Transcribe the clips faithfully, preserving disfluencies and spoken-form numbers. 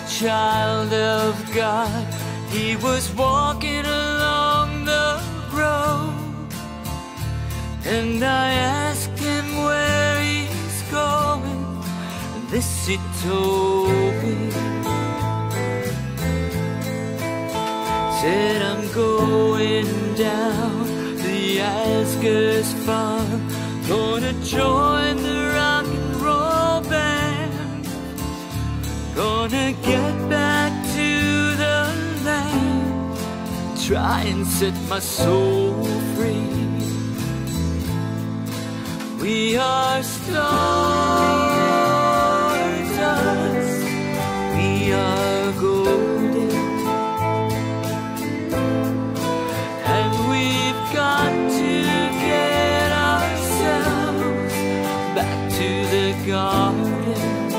child of God. He was walking along the road, and I asked him where he's going. This he told me. Said, I'm going down the Asker's farm, gonna join the rock and roll band, gonna get back to the land, try and set my soul free. We are stardust, we are golden, and we've got to get ourselves back to the garden.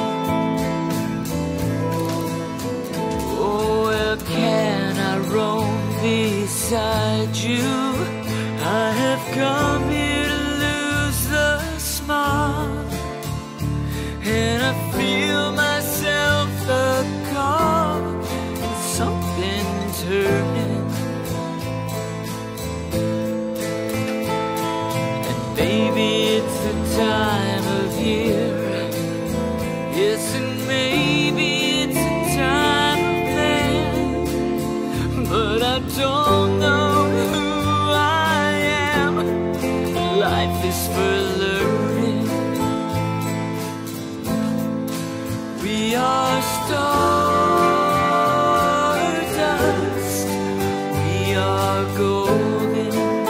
Oh, where can I roam beside you? I have come here to lose the smile, and I feel myself a call and something turning. And baby, it's the time of year. Yes, and maybe it's a time of man, but I don't know who I am. Life is for learning. We are stardust, we are golden,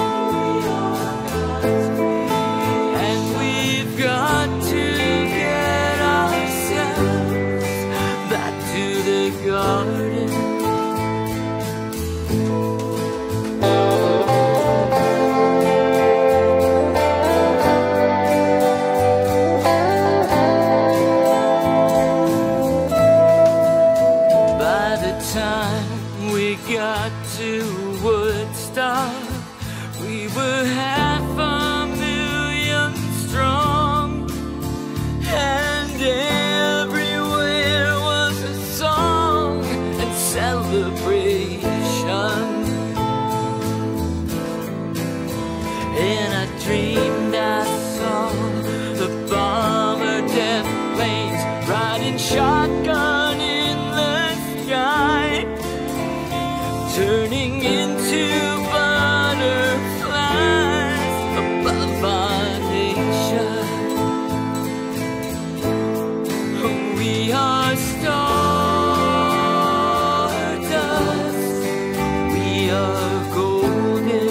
and we've got to get ourselves back to the garden. By the time we got to Woodstock, we were half a million strong, and everywhere was a song and celebration. And I dreamed I saw the bomber death planes riding shotgun in the sky, turning into butterflies above our nation. We are stardust, we are golden,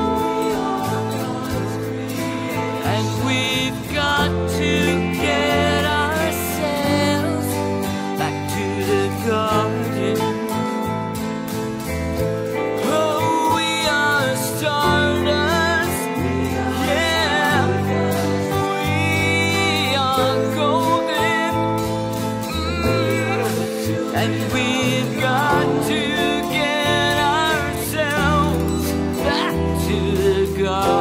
and we've got to get ourselves back to the garden. Oh, we are stardust, yeah, we are golden, mm, and we've got to get ourselves back to the garden.